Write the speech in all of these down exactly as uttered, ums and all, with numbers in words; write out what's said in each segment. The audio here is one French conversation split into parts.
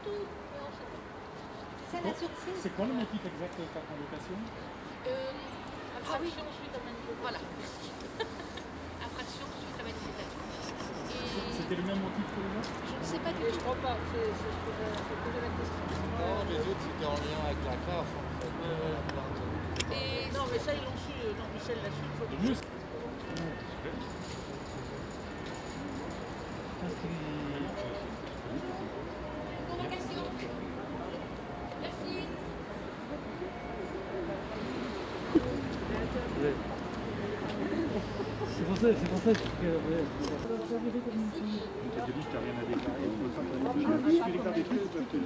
C'est quoi le motif exact de ta convocation? euh, Infraction ah, oui. suite à manifestation. Voilà. Infraction suite à manifestation. C'était le même motif que les autres? Je ne sais pas du tout. Je crois pas. C'est ce que j'ai posé la question. Non, les autres c'était en lien avec la C A F en fait. Euh, Et non, mais ça ils l'ont su. Non, Michel l'a su. Faut mieux. C'est pour ça, c'est pour ça que... Ouais. On t'a dit que t'as rien à déclarer. Je suis déclaré tout, je te dis.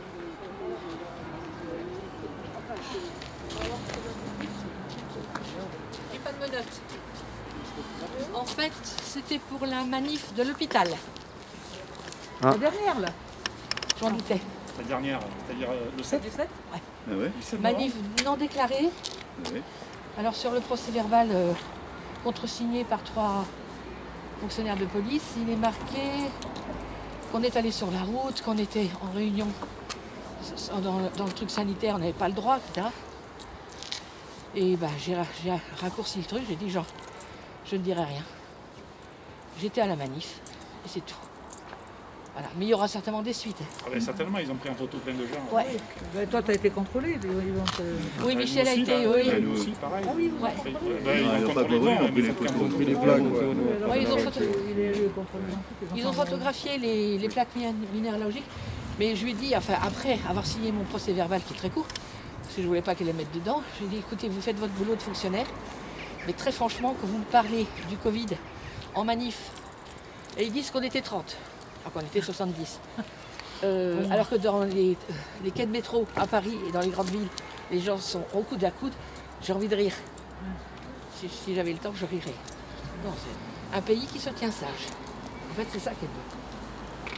J'ai pas de menottes. En fait, c'était pour la manif de l'hôpital. Ah. La dernière, là. J'en doutais. La dernière, c'est-à-dire euh, le sept? Du sept ouais. Ah ouais. Manif non déclarée. Ah ouais. Alors sur le procès verbal euh, contresigné par trois fonctionnaires de police, il est marqué qu'on est allé sur la route, qu'on était en réunion dans, dans le truc sanitaire, on n'avait pas le droit, et cetera. Et bah, j'ai raccourci le truc, j'ai dit genre, je ne dirai rien. J'étais à la manif et c'est tout. Voilà. Mais il y aura certainement des suites. Ah ben, certainement, ils ont pris en photo plein de gens. Ouais. Ben, toi, tu as été contrôlé. Ils vont te... Oui, Michel a aussi, été. là, Oui. nous aussi, pareil. Ah oui, ouais. Ben, ils ont contrôlé les gens, mais ils ont pris en photo les plaques. Ouais, ils ont, photo... ils ont photographié les, les plaques minéralogiques. Mais je lui ai dit, enfin, après avoir signé mon procès verbal qui est très court, parce que je ne voulais pas qu'elle les mette dedans, je lui ai dit, écoutez, vous faites votre boulot de fonctionnaire, mais très franchement, quand vous me parlez du Covid en manif, et ils disent qu'on était trente. Alors qu'on était soixante-dix. Euh, alors que dans les, les quais de métro à Paris et dans les grandes villes, les gens sont au coude à coude, j'ai envie de rire. Si, si j'avais le temps, je rirais. Non, c'est un pays qui se tient sage. En fait, c'est ça qu'elle veut.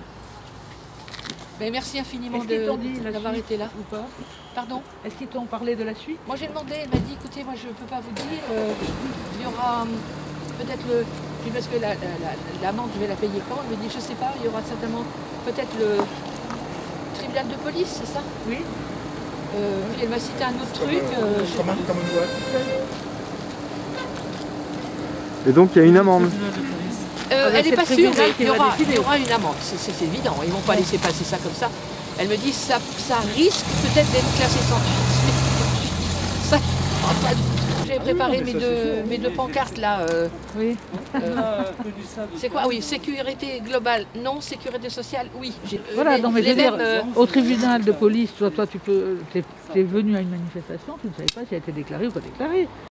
Ben, merci infiniment d'avoir été là. Ou pas? Pardon? Est-ce qu'ils t'ont parlé de la suite? Moi j'ai demandé, elle m'a dit, écoutez, moi je ne peux pas vous dire, euh, il y aura hum, peut-être le... Puis parce que l'amende, la, la, la, je vais la payer quand? Elle me dit, je sais pas, il y aura certainement peut-être le tribunal de police, c'est ça? Oui. Euh, puis elle m'a cité un autre truc. Euh, Comme un doigt. Et donc il y a une amende. Euh, ah, elle n'est pas sûre, mais il y, aura, il y aura une amende, c'est évident. Ils ne vont pas laisser passer ça comme ça. Elle me dit, ça, ça risque peut-être d'être classé sans suite. Ça, j'ai préparé mes, deux, mes deux pancartes là. Euh, oui. Euh, c'est quoi? Oui, sécurité globale, non. Sécurité sociale, oui. Voilà, les, non, mais je veux mêmes, dire, euh... au tribunal de police, toi, toi tu peux, t'es venu à une manifestation, tu ne savais pas si elle était déclarée ou pas déclarée.